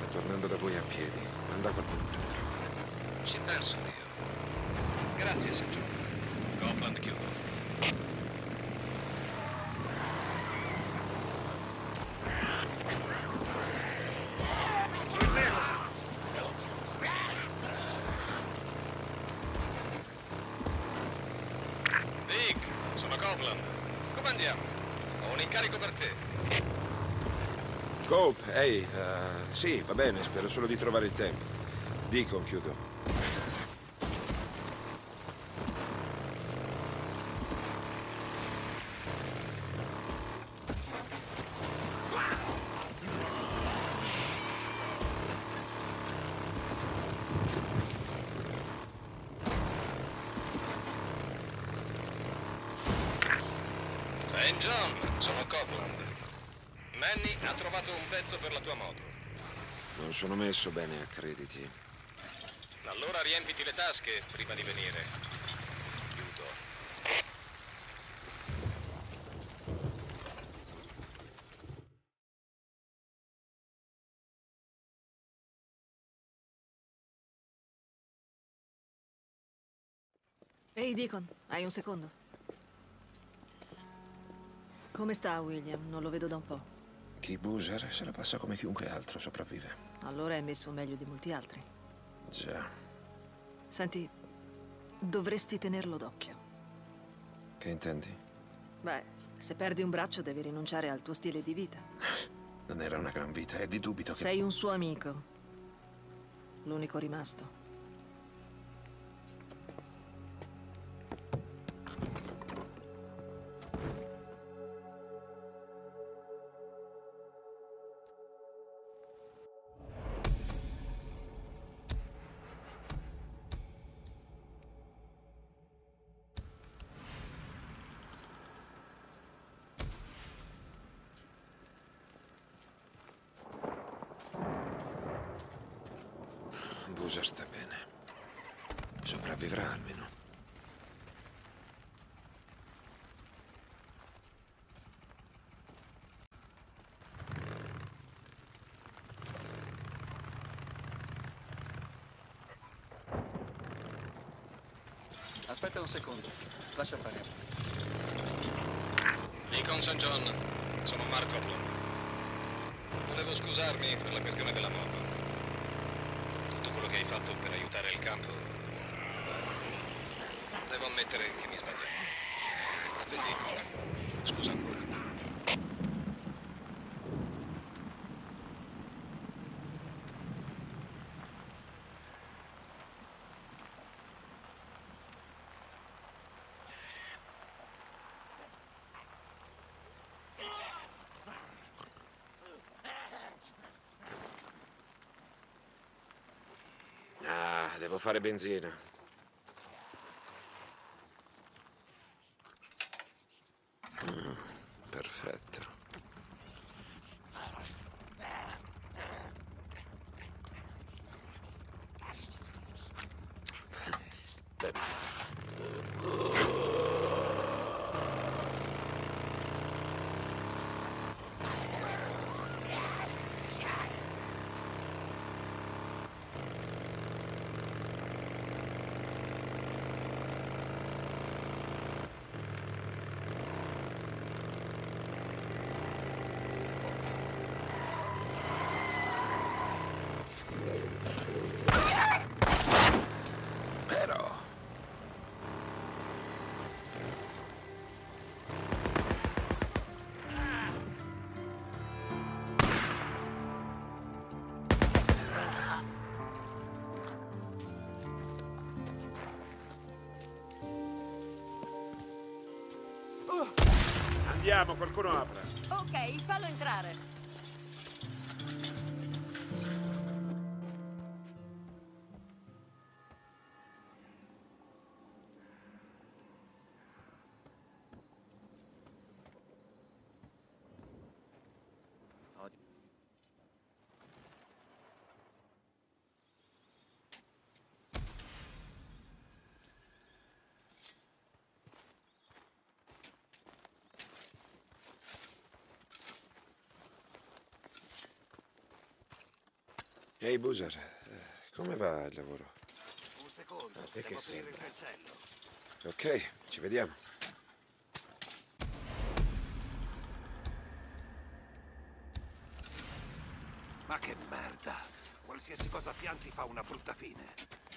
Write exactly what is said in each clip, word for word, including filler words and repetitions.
tornando da voi a piedi. Manda qualcuno a prenderlo. Ci penso io. Grazie, Saint John. Copland chiudo. Dick, sono Copland. Come andiamo? Ho un incarico per te. Cope, ehi, uh, sì, va bene, spero solo di trovare il tempo. Dico, chiudo. Saint John, sono Copland. Manny ha trovato un pezzo per la tua moto. Non sono messo bene a crediti. Allora riempiti le tasche prima di venire. Chiudo. Ehi, Deacon, hai un secondo? Come sta William? Non lo vedo da un po'. Key Boozer se la passa come chiunque altro sopravvive. Allora è messo meglio di molti altri. Già. Senti, dovresti tenerlo d'occhio. Che intendi? Beh, se perdi un braccio devi rinunciare al tuo stile di vita. Non era una gran vita, è di dubito che... Sei un suo amico. L'unico rimasto. Boozer sta bene. Sopravvivrà almeno. Aspetta un secondo, lascia fare. Deacon Saint John, sono Mark Copland. Volevo scusarmi per la questione della moto. Dopo tutto quello che hai fatto per aiutare il campo, beh, devo ammettere che mi sbagliai. Quindi, scusa ancora. Ah, devo fare benzina. Mm, perfetto. Bevi. Però... Andiamo, qualcuno apra. Ok, fallo entrare. Ehi, Boozer, eh, come va il lavoro? Un secondo, A te devo che aprire il sembra? cancello. Ok, ci vediamo. Ma che merda! Qualsiasi cosa pianti fa una brutta fine.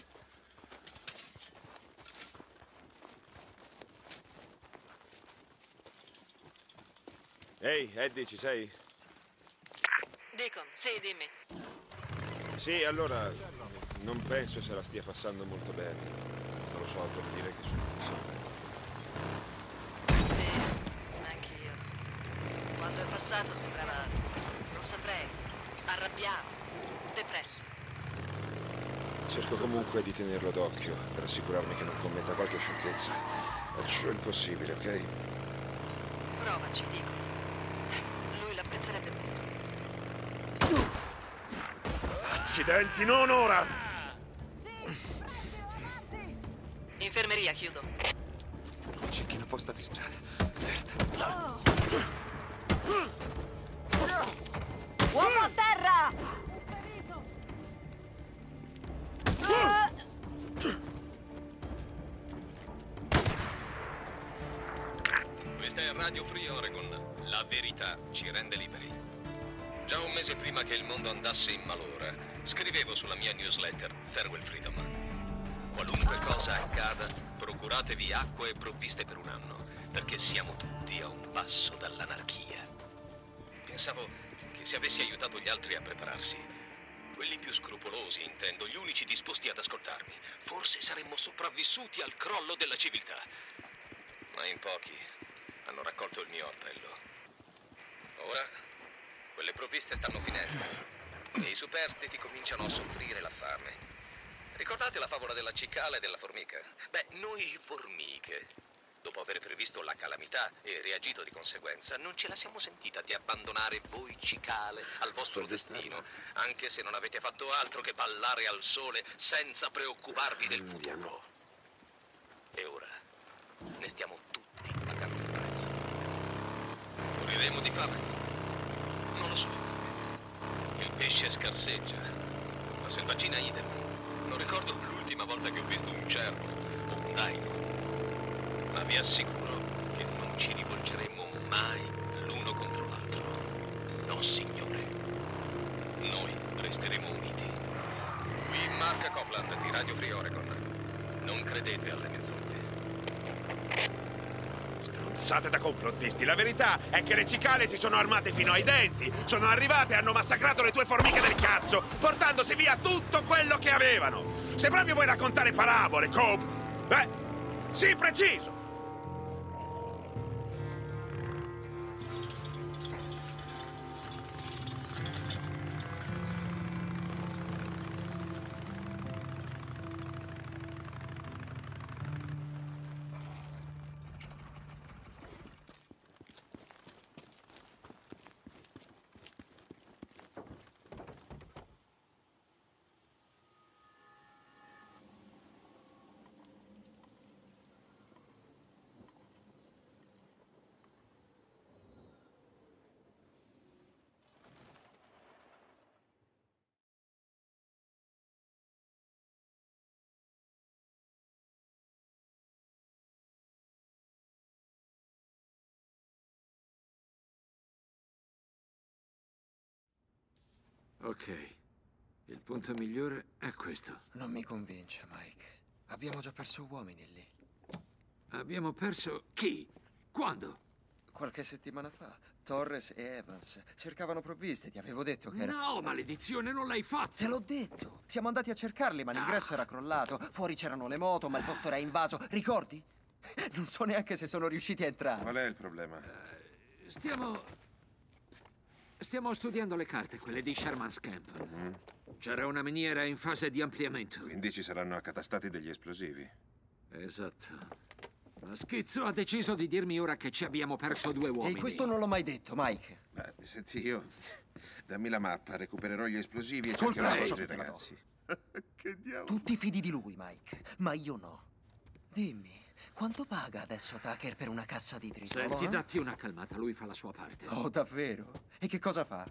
Ehi, Eddie, ci sei? Deacon, sì, dimmi. Sì, allora, non penso se la stia passando molto bene. Non lo so, per dire che sono così. Sì, anch'io. Quando è passato sembrava, non saprei, arrabbiato, depresso. Cerco comunque di tenerlo d'occhio per assicurarmi che non commetta qualche sciocchezza. Faccio il possibile, ok? Provaci, Deacon. Lui l'apprezzerebbe molto. Accidenti, non ora! Infermeria, chiudo. Un cecchino posta di strada. Merda. Uomo a terra! Questa è Radio Free Oregon. La verità ci rende liberi. Già un mese prima che il mondo andasse in malora, scrivevo sulla mia newsletter Farewell Freedom. Qualunque cosa accada, procuratevi acqua e provviste per un anno, perché siamo tutti a un passo dall'anarchia. Pensavo che se avessi aiutato gli altri a prepararsi, quelli più scrupolosi, intendo, gli unici disposti ad ascoltarmi, forse saremmo sopravvissuti al crollo della civiltà. Ma in pochi hanno raccolto il mio appello. Ora, quelle provviste stanno finendo e i superstiti cominciano a soffrire la fame. Ricordate la favola della cicala e della formica? Beh, noi formiche, dopo aver previsto la calamità e reagito di conseguenza, non ce la siamo sentita di abbandonare voi cicale al vostro destino, anche se non avete fatto altro che ballare al sole senza preoccuparvi del futuro. E ora ne stiamo tutti pagando il prezzo. Moriremo di fame? Non lo so. Il pesce scarseggia, la selvaggina idem. Non ricordo l'ultima volta che ho visto un cervo o un daino. Ma vi assicuro che non ci rivolgeremo mai l'uno contro l'altro. No, signore. Noi resteremo uniti. Qui Mark Copeland di Radio Free Oregon. Non credete alle menzogne. Stronzate da complottisti. La verità è che le cicale si sono armate fino ai denti. Sono arrivate e hanno massacrato le tue formiche del cazzo, portandosi via tutto quello che avevano. Se proprio vuoi raccontare parabole, Cope, beh, sì, preciso. Ok, il punto migliore è questo. Non mi convince, Mike. Abbiamo già perso uomini lì. Abbiamo perso chi? Quando? Qualche settimana fa, Torres e Evans cercavano provviste. Ti avevo detto che era... No, maledizione, non l'hai fatto! Te l'ho detto! Siamo andati a cercarli, ma l'ingresso era crollato. Fuori c'erano le moto, ma il posto era invaso. Ricordi? Non so neanche se sono riusciti a entrare. Qual è il problema? Stiamo... Stiamo studiando le carte, quelle di Sherman's Camp. Mm. C'era una miniera in fase di ampliamento. Quindi ci saranno accatastati degli esplosivi. Esatto. Ma Schizzo ha deciso di dirmi ora che ci abbiamo perso due uomini. E questo non l'ho mai detto, Mike. Beh, senti, io... Dammi la mappa, recupererò gli esplosivi e Colpa cercherò i è vostri sotto la ragazzi. Che diavolo? Tu ti fidi di lui, Mike, ma io no. Dimmi, quanto paga adesso Tucker per una cassa di tritolo? Senti, eh? datti una calmata, lui fa la sua parte. Oh, davvero? E che cosa fa?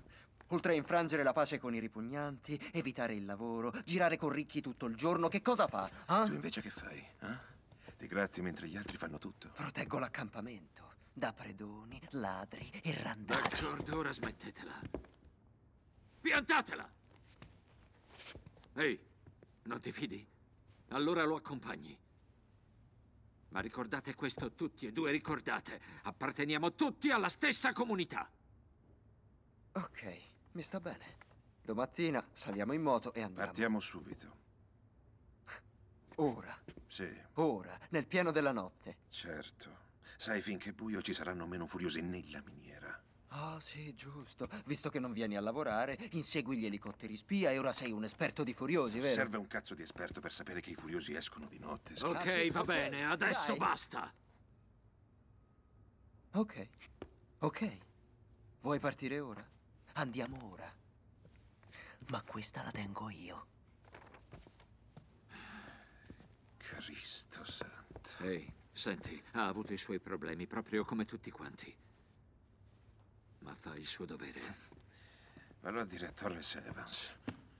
Oltre a infrangere la pace con i ripugnanti, evitare il lavoro, girare con ricchi tutto il giorno, che cosa fa? Eh? Tu invece che fai? Eh? Ti gratti mentre gli altri fanno tutto. Proteggo l'accampamento da predoni, ladri e randaggi. D'accordo, ora smettetela. Piantatela! Ehi, non ti fidi? Allora lo accompagni. Ma ricordate questo tutti e due, ricordate. Apparteniamo tutti alla stessa comunità. Ok, mi sta bene. Domattina saliamo in moto e andiamo. Partiamo subito. Ora. Sì, Ora, nel pieno della notte. certo. Sai, finché è buio ci saranno meno furiosi nella miniera. Ah, sì, giusto. Visto che non vieni a lavorare, insegui gli elicotteri spia e ora sei un esperto di furiosi, vero? Serve un cazzo di esperto per sapere che i furiosi escono di notte. scherzi. Ok, va ok, bene, adesso dai. basta. Ok. Ok. Vuoi partire ora? Andiamo ora. Ma questa la tengo io. Cristo santo. Ehi, senti, ha avuto i suoi problemi, proprio come tutti quanti. Ma fa il suo dovere. Vallo a dire a Torres Evans.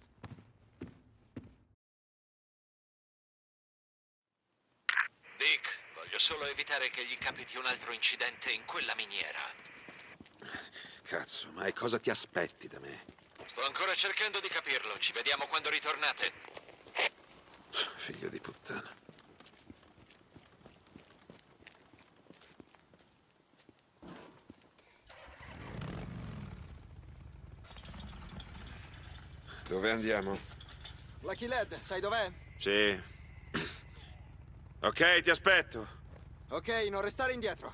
Dick, voglio solo evitare che gli capiti un altro incidente in quella miniera. Cazzo, ma e cosa ti aspetti da me? Sto ancora cercando di capirlo. Ci vediamo quando ritornate. Figlio di puttana. Dove andiamo? Lucky Lad, sai dov'è? Sì. Ok, ti aspetto. Ok, non restare indietro.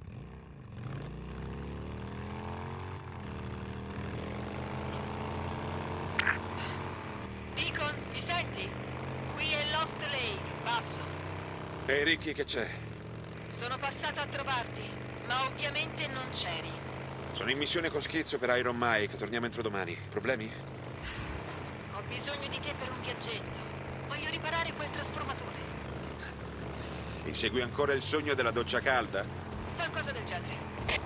Deacon, mi senti? Qui è Lost Lake, basso. Ehi, Ricky, che c'è? Sono passata a trovarti, ma ovviamente non c'eri. Sono in missione con Schizzo per Iron Mike. Torniamo entro domani. Problemi? Ho bisogno di te per un viaggetto. Voglio riparare quel trasformatore. Insegui ancora il sogno della doccia calda? Qualcosa del genere.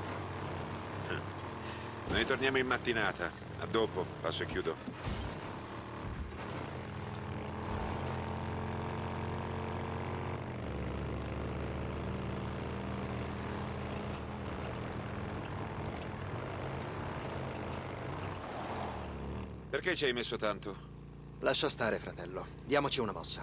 Noi torniamo in mattinata. A dopo, passo e chiudo. Perché ci hai messo tanto? Lascia stare, fratello. Diamoci una mossa.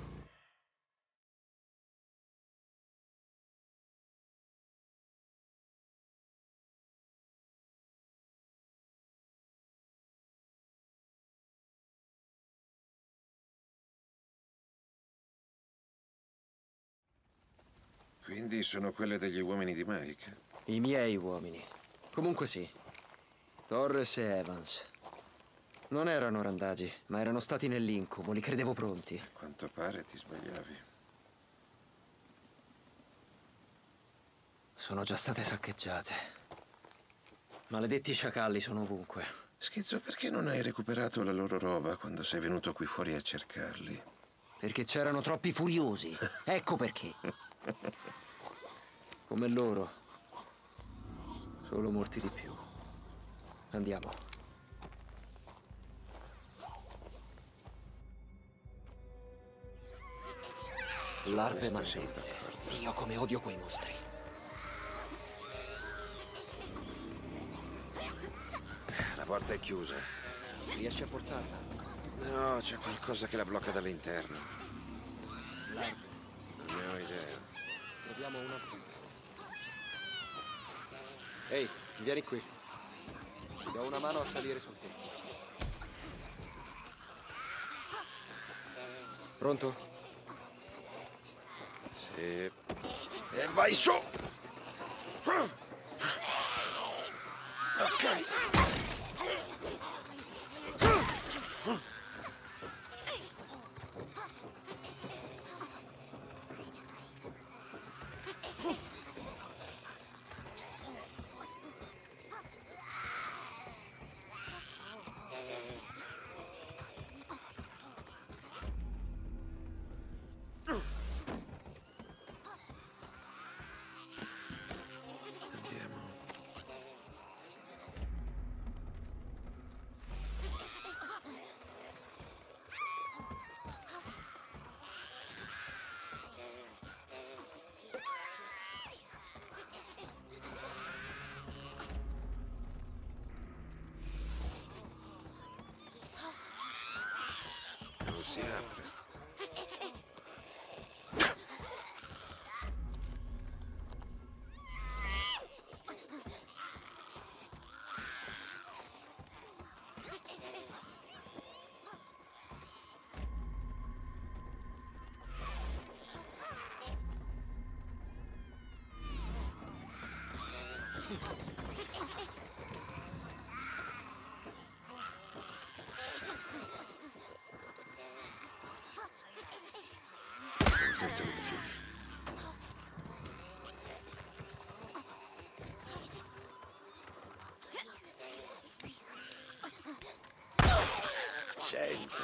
Quindi sono quelle degli uomini di Mike? I miei uomini. Comunque sì. Torres e Evans. Non erano randagi, ma erano stati nell'incubo. Li credevo pronti. A quanto pare ti sbagliavi. Sono già state saccheggiate. Maledetti sciacalli sono ovunque. Schizzo, perché non hai recuperato la loro roba quando sei venuto qui fuori a cercarli? Perché c'erano troppi furiosi. Ecco perché. Come loro. Solo morti di più. Andiamo. Larve Questo siamo maledette. d'accordo. Dio, come odio quei mostri. La porta è chiusa. Riesci a forzarla? No, c'è qualcosa che la blocca dall'interno. Larve. Non ne ho idea. Proviamo una più. Ehi, vieni qui. Ti do una mano a salire sul tetto. Pronto? Sì. E vai su! Ok. si apre. Senza munizioni. Senti.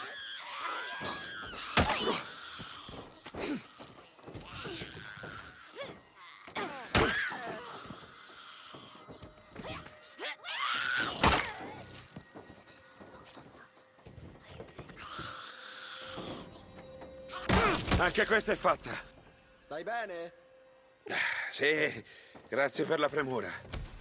Anche questa è fatta. Stai bene? Sì, grazie per la premura.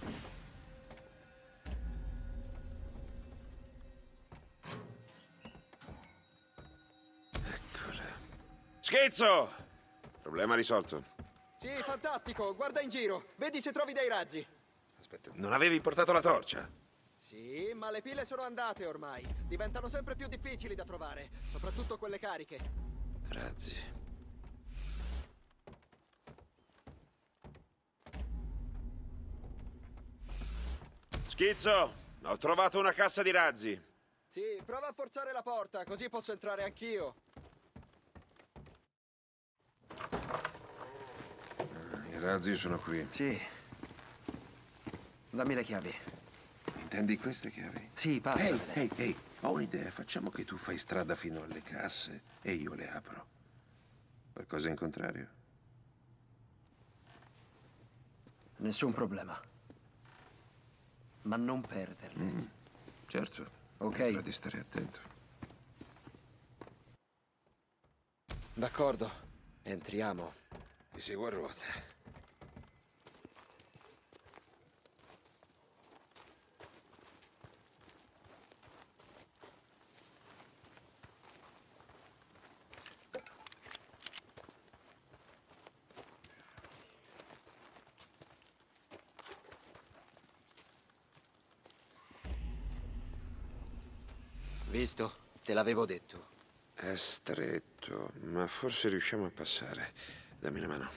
Eccola. Schizzo! Problema risolto. Sì, fantastico. Guarda in giro. Vedi se trovi dei razzi. Aspetta, non avevi portato la torcia? Sì, ma le pile sono andate ormai. Diventano sempre più difficili da trovare, soprattutto quelle cariche. Razzi. Schizzo, ho trovato una cassa di razzi. Sì, prova a forzare la porta, così posso entrare anch'io. I razzi sono qui. Sì. Dammi le chiavi. Intendi queste chiavi? Sì, Ehi, passamele. ehi, ehi, ho un'idea. Facciamo che tu fai strada fino alle casse e io le apro. Qualcosa in contrario? Nessun problema. Ma non perderle. Mm, certo. Ok. Vedrà di stare attento. D'accordo. Entriamo. Ti seguo a ruota. Visto? Te l'avevo detto. È stretto, ma forse riusciamo a passare. Dammi una mano.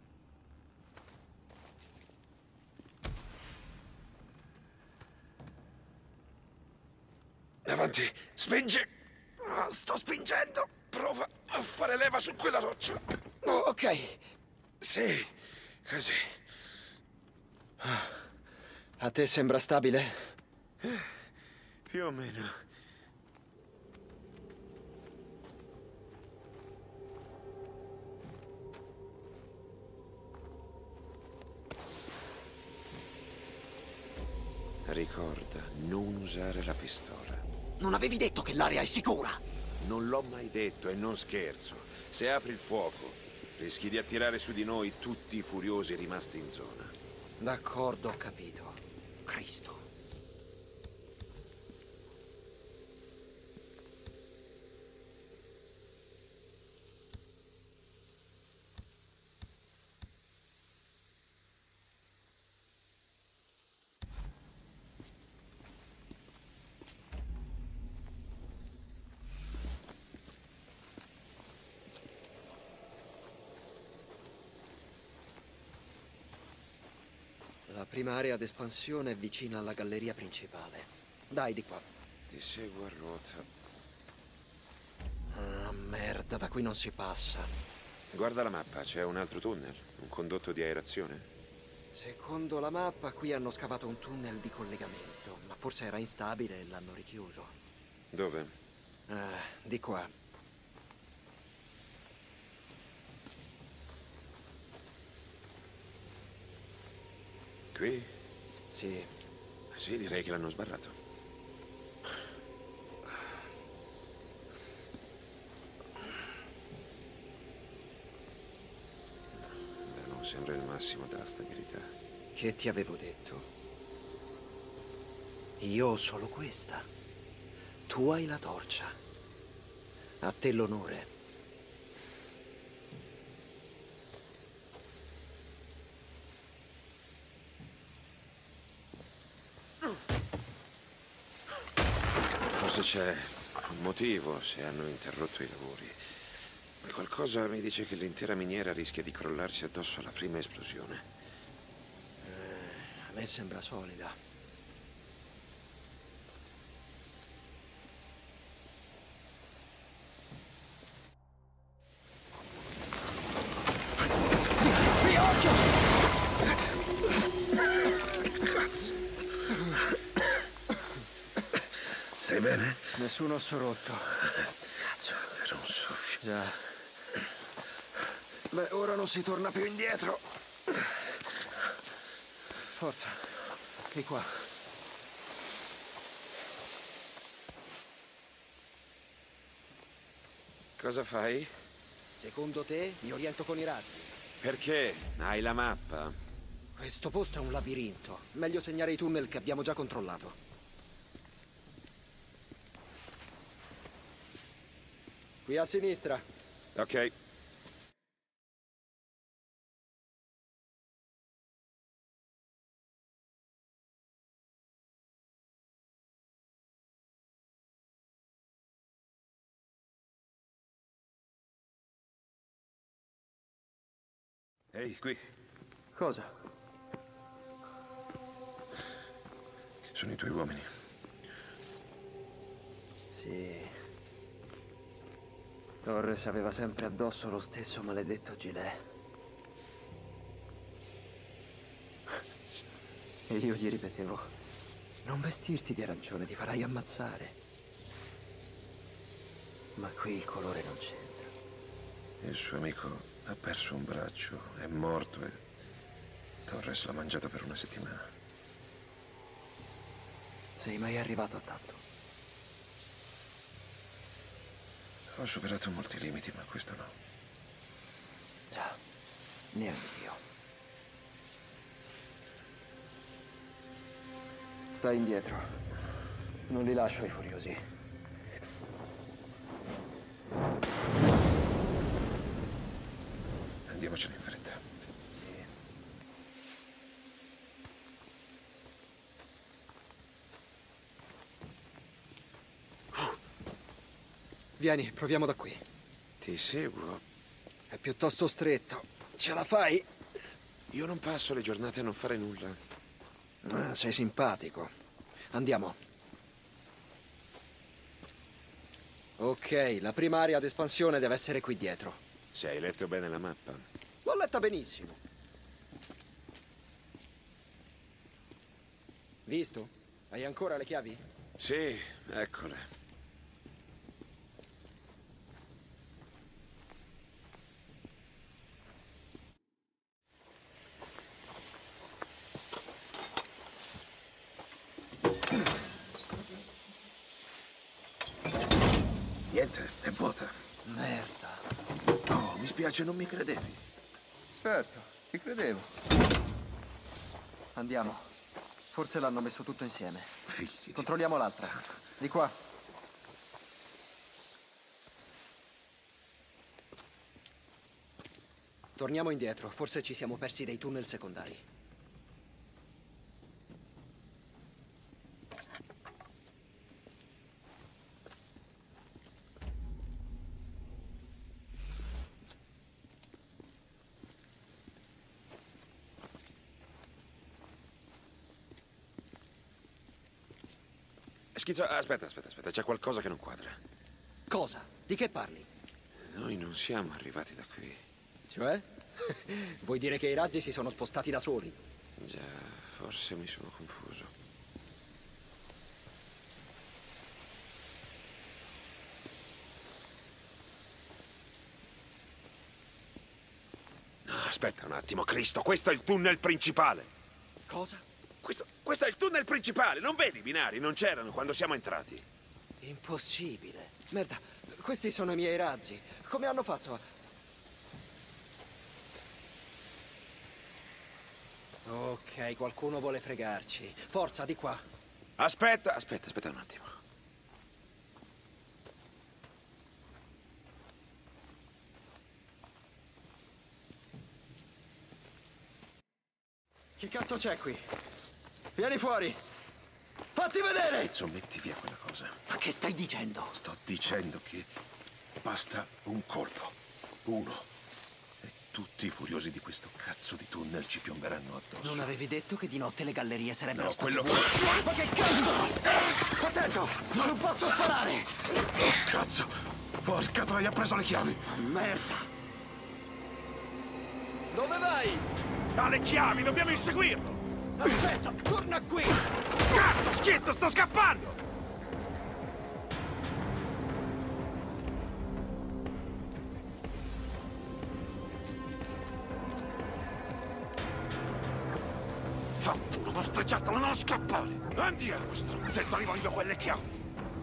Avanti, spingi! Ah, sto spingendo! Prova a fare leva su quella roccia. Oh, ok. Sì, così. A te sembra stabile? Più o meno. Ricorda, non usare la pistola. Non avevi detto che l'area è sicura? Non l'ho mai detto e non scherzo. Se apri il fuoco, rischi di attirare su di noi tutti i furiosi rimasti in zona. D'accordo, ho capito. Cristo. La prima area d'espansione è vicina alla galleria principale. Dai, di qua. Ti seguo a ruota. Ah, merda, da qui non si passa. Guarda la mappa, c'è un altro tunnel, un condotto di aerazione. Secondo la mappa, qui hanno scavato un tunnel di collegamento, ma forse era instabile e l'hanno richiuso. Dove? Ah, di qua. Qui? Sì. Sì, direi che l'hanno sbarrato. Beh, non sembra il massimo della stabilità. Che ti avevo detto? Io ho solo questa. Tu hai la torcia. A te l'onore. Forse c'è un motivo se hanno interrotto i lavori. Qualcosa mi dice che l'intera miniera rischia di crollarsi addosso alla prima esplosione. Eh, a me sembra solida. Cazzo. Stai bene? Nessun osso rotto. Cazzo, era un soffio. Già. Beh, ora non si torna più indietro. Forza, di qua. Cosa fai? Secondo te mi oriento con i razzi? Perché? Hai la mappa? Questo posto è un labirinto. Meglio segnare i tunnel che abbiamo già controllato. Qui a sinistra. Ok. Ehi, qui. Cosa? Sono i tuoi uomini. Sì. Torres aveva sempre addosso lo stesso maledetto gilet. E io gli ripetevo, non vestirti di arancione, ti farai ammazzare. Ma qui il colore non c'entra. Il suo amico ha perso un braccio, è morto e Torres l'ha mangiato per una settimana. Sei mai arrivato a tanto? Ho superato molti limiti, ma questo no. Già, neanch'io. Stai indietro. Non li lascio ai furiosi. Andiamocene in fretta. Sì. Vieni, proviamo da qui. Ti seguo. È piuttosto stretto. Ce la fai? Io non passo le giornate a non fare nulla. Ah, sei simpatico. Andiamo. Ok, la prima area d'espansione deve essere qui dietro. Se hai letto bene la mappa. L'ho letta benissimo. Visto? Hai ancora le chiavi? Sì, eccole. Niente, è vuota. Merda. Oh, mi spiace, non mi credevi. Certo, ti credevo. Andiamo. Forse l'hanno messo tutto insieme. Figli di... Controlliamo l'altra. Di qua. Torniamo indietro. Forse ci siamo persi dei tunnel secondari. Schizzo, aspetta, aspetta, aspetta, c'è qualcosa che non quadra. Cosa? Di che parli? Noi non siamo arrivati da qui. Cioè? Vuoi dire che i razzi si sono spostati da soli? Già, forse mi sono confuso. No, aspetta un attimo, Cristo, questo è il tunnel principale. Cosa? Questo, questo è il tunnel principale, non vedi i binari? Non c'erano quando siamo entrati. Impossibile. Merda, questi sono i miei razzi. Come hanno fatto a... Ok, qualcuno vuole fregarci. Forza, di qua. Aspetta, aspetta, aspetta un attimo. Che cazzo c'è qui? Vieni fuori! Fatti vedere! Pezzo, metti via quella cosa. Ma che stai dicendo? Sto dicendo che basta un colpo. Uno. E tutti i furiosi di questo cazzo di tunnel ci piomberanno addosso. Non avevi detto che di notte le gallerie sarebbero No, state quello vuote? che... Ma che cazzo? Attento! Non posso sparare! Oh, cazzo! Porca troia, ha preso le chiavi! Merda! Dove vai? Ha le chiavi, dobbiamo inseguirlo! Aspetta, torna qui! Cazzo, schizzo, sto scappando! Fantuno, mostriciattolo, non scappare! Andiamo, stronzetto, li voglio quelle chiavi!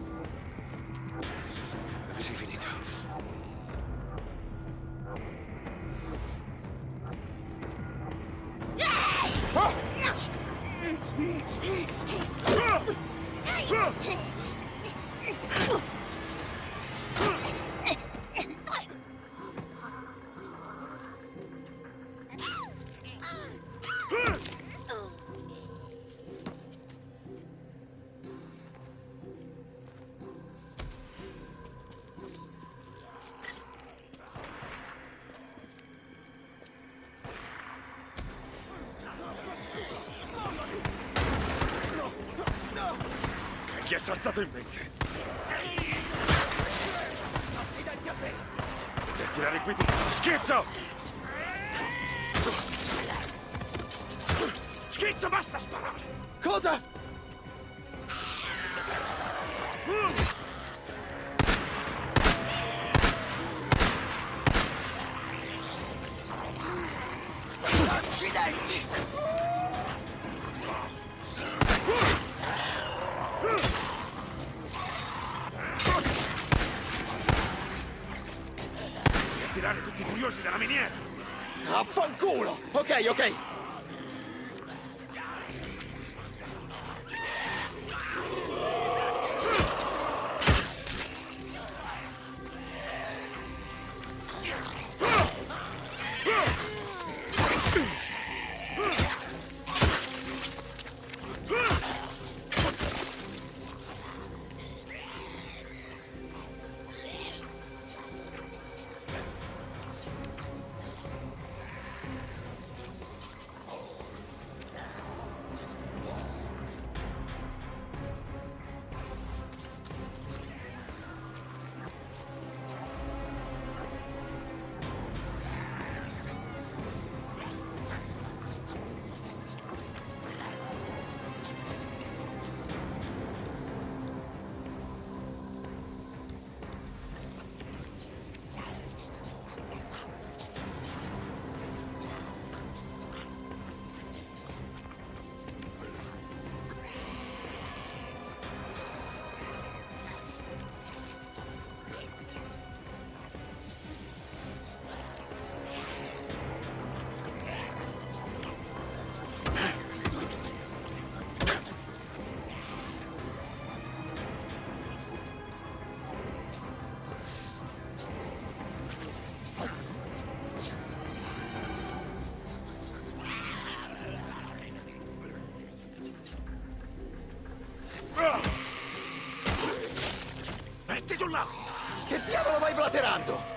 Dove sei finito? Gli è saltato in mente. Accidenti a te! Devi tirare qui di... Schizzo! Schizzo, basta sparare! Cosa? Accidenti! Tirare tutti i furiosi dalla miniera! Affanculo! Ok, ok! Metti giù là! Che diavolo vai blaterando?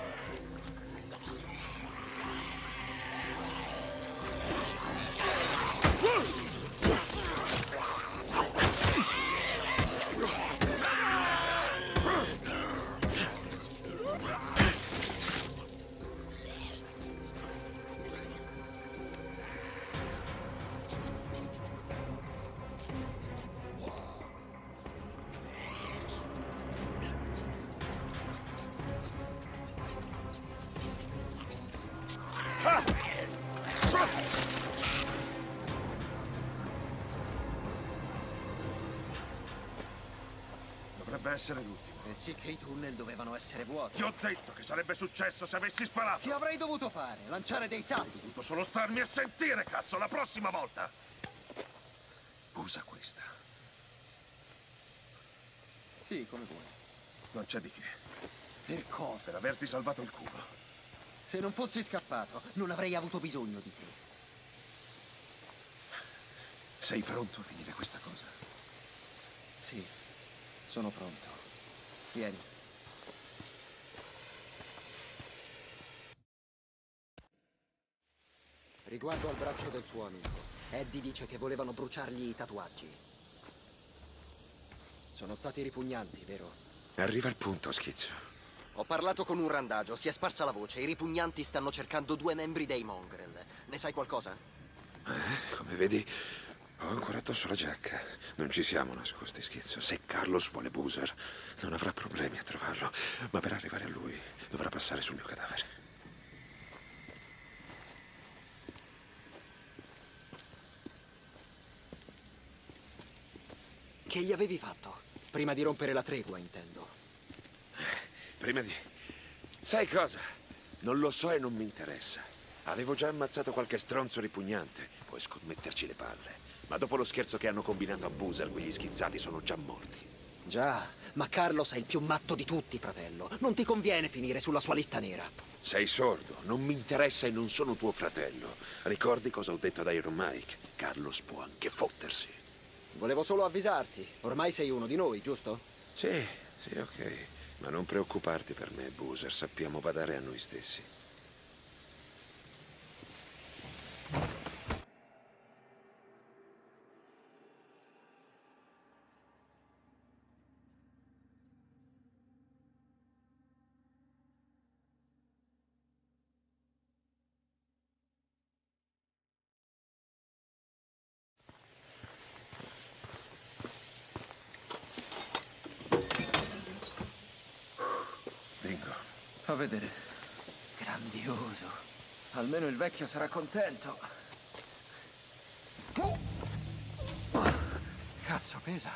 Dovrebbe essere l'ultimo. Eh sì che i tunnel dovevano essere vuoti. Ti ho detto che sarebbe successo se avessi sparato. Che avrei dovuto fare? Lanciare dei sassi? Ho dovuto solo starmi a sentire, cazzo, la prossima volta. Usa questa. Sì, come vuoi. Non c'è di che. Per cosa? Per averti salvato il culo. Se non fossi scappato, non avrei avuto bisogno di te. Sei pronto a finire questa cosa? Sì, sono pronto. Vieni. Riguardo al braccio del tuo amico, Eddie dice che volevano bruciargli i tatuaggi. Sono stati ripugnanti, vero? Arriva al punto, Schizzo. Ho parlato con un randagio, si è sparsa la voce. I ripugnanti stanno cercando due membri dei Mongrel. Ne sai qualcosa? Eh, come vedi, ho ancora addosso la giacca. Non ci siamo nascosti, Schizzo. Se Carlos vuole Boozer, non avrà problemi a trovarlo. Ma per arrivare a lui, dovrà passare sul mio cadavere. Che gli avevi fatto? Prima di rompere la tregua, intendo. Prima di... Sai cosa? Non lo so e non mi interessa. Avevo già ammazzato qualche stronzo ripugnante. Puoi scommetterci le palle. Ma dopo lo scherzo che hanno combinato a Boozer, quegli schizzati sono già morti. Già, ma Carlos è il più matto di tutti, fratello. Non ti conviene finire sulla sua lista nera. Sei sordo, non mi interessa e non sono tuo fratello. Ricordi cosa ho detto ad Iron Mike? Carlos può anche fottersi. Volevo solo avvisarti. Ormai sei uno di noi, giusto? Sì, sì, ok. Ma non preoccuparti per me, Boozer. Sappiamo badare a noi stessi. Bingo. Fa vedere. Grandioso. Almeno il vecchio sarà contento. Oh, cazzo, pesa.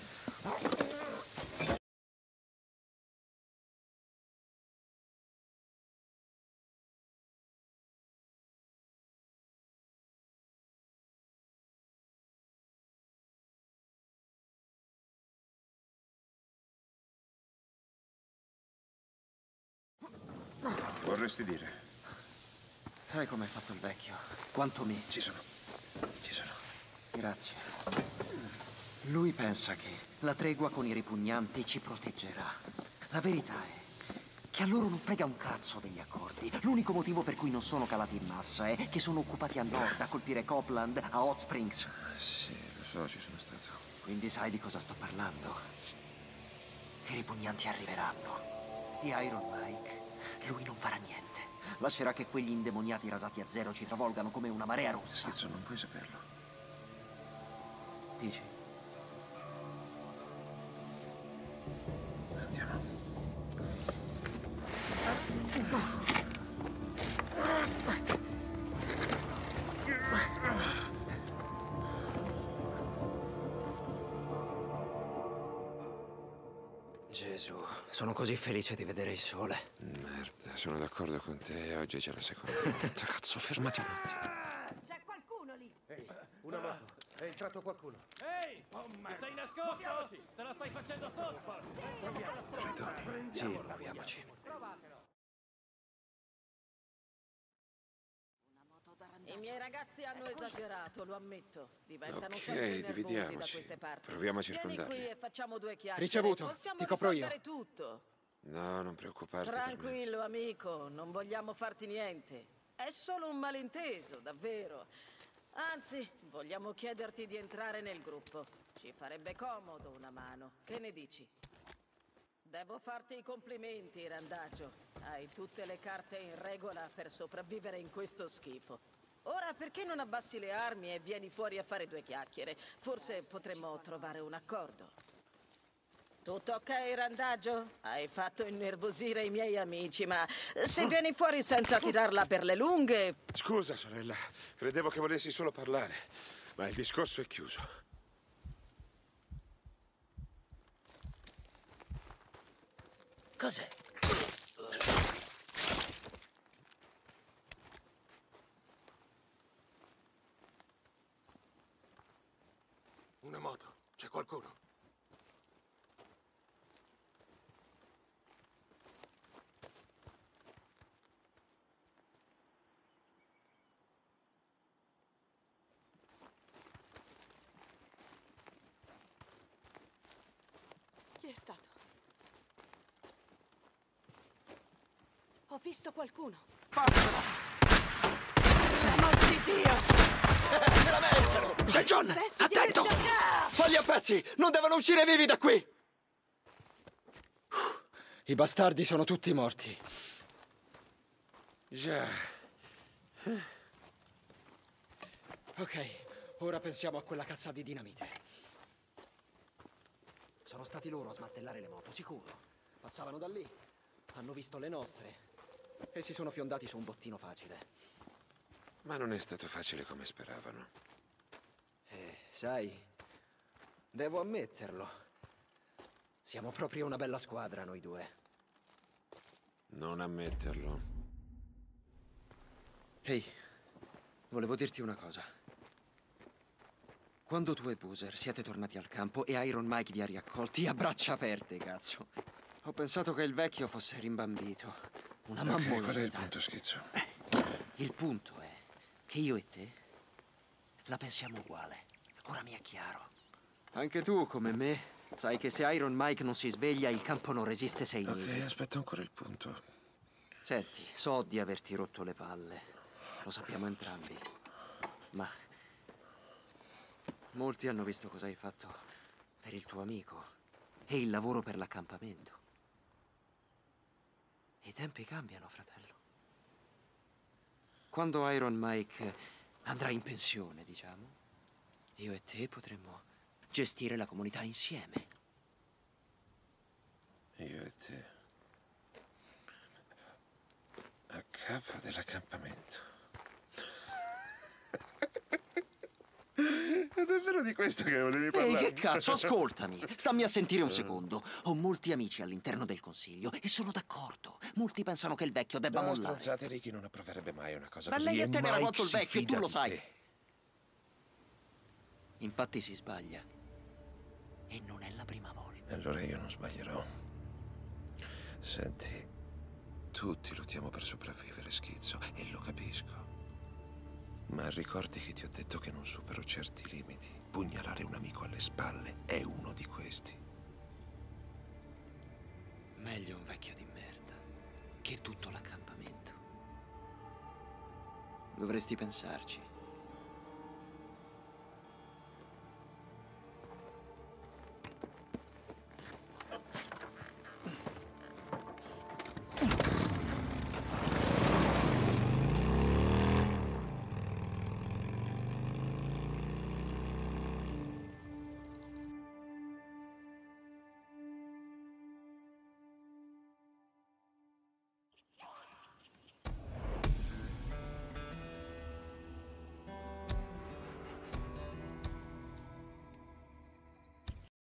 Vorresti dire? Sai com'è fatto il vecchio? Quanto me. Ci sono. Ci sono. Grazie. Lui pensa che la tregua con i ripugnanti ci proteggerà. La verità è che a loro non frega un cazzo degli accordi. L'unico motivo per cui non sono calati in massa è che sono occupati a nord a colpire Copeland, a Hot Springs. Sì, lo so, ci sono stato. Quindi sai di cosa sto parlando. I ripugnanti arriveranno. E Iron Mike, lui non farà niente. Lascerà che quegli indemoniati rasati a zero ci travolgano come una marea rossa. Schizzo, non puoi saperlo. Dici? Andiamo. Gesù, sono così felice di vedere il sole. Merda, sono d'accordo con te. Oggi c'è la seconda volta. Cazzo, fermati un attimo. C'è qualcuno lì! Ehi, una moto. È entrato qualcuno. Ehi! Oh, sei nascosto? Te la stai facendo sotto! Sì, proviamoci. I miei ragazzi hanno esagerato, lo ammetto. Diventano Ok, sempre nervosi da dividiamoci. queste parti. Proviamo a Vieni circondarli. qui e facciamo due chiacchiere. Ricevuto. Possiamo Ti copro io. risolvere tutto. No, non preoccuparti per me. Tranquillo, amico, non vogliamo farti niente. È solo un malinteso, davvero. Anzi, vogliamo chiederti di entrare nel gruppo. Ci farebbe comodo una mano. Che ne dici? Devo farti i complimenti, Randagio. Hai tutte le carte in regola per sopravvivere in questo schifo. Ora perché non abbassi le armi e vieni fuori a fare due chiacchiere? Forse potremmo trovare un accordo. Tutto ok, Randagio? Hai fatto innervosire i miei amici, ma se vieni fuori senza tirarla per le lunghe... Scusa, sorella. Credevo che volessi solo parlare. Ma il discorso è chiuso. Cos'è? Una moto. C'è qualcuno. stato? Ho visto qualcuno. L'amore di Dio! Se la meritano! Sei John! Attento! Falli a pezzi! Non devono uscire vivi da qui! I bastardi sono tutti morti. Già. Ok, ora pensiamo a quella cazzo di dinamite. Sono stati loro a smantellare le moto, sicuro. Passavano da lì, hanno visto le nostre e si sono fiondati su un bottino facile. Ma non è stato facile come speravano. Eh, sai, devo ammetterlo. Siamo proprio una bella squadra, noi due. Non ammetterlo. Ehi, volevo dirti una cosa. Quando tu e Boozer siete tornati al campo e Iron Mike vi ha riaccolti a braccia aperte, cazzo, ho pensato che il vecchio fosse rimbambito. Una Ok, mammoletta. qual è il punto, schizzo? Il punto è che io e te la pensiamo uguale. Ora mi è chiaro. Anche tu, come me, sai che se Iron Mike non si sveglia, il campo non resiste sei mesi. Ok, aspetta ancora il punto. Senti, so di averti rotto le palle. Lo sappiamo entrambi. Ma molti hanno visto cosa hai fatto per il tuo amico e il lavoro per l'accampamento. I tempi cambiano, fratello. Quando Iron Mike andrà in pensione, diciamo, io e te potremmo gestire la comunità insieme. Io e te. A capo dell'accampamento. È davvero di questo che volevi parlare? Ehi, che cazzo, ascoltami. Stammi a sentire un secondo. Ho molti amici all'interno del consiglio e sono d'accordo. Molti pensano che il vecchio debba No, mollare. stronzate, Ricky non approverebbe mai una cosa Ma così. lei a e te ne era Mike volto il si vecchio e tu fida lo di sai. te. Infatti si sbaglia. E non è la prima volta. Allora io non sbaglierò. Senti, tutti lottiamo per sopravvivere, schizzo, e lo capisco. Ma ricordi che ti ho detto che non supero certi limiti. Pugnalare un amico alle spalle è uno di questi. Meglio un vecchio di merda che tutto l'accampamento. Dovresti pensarci.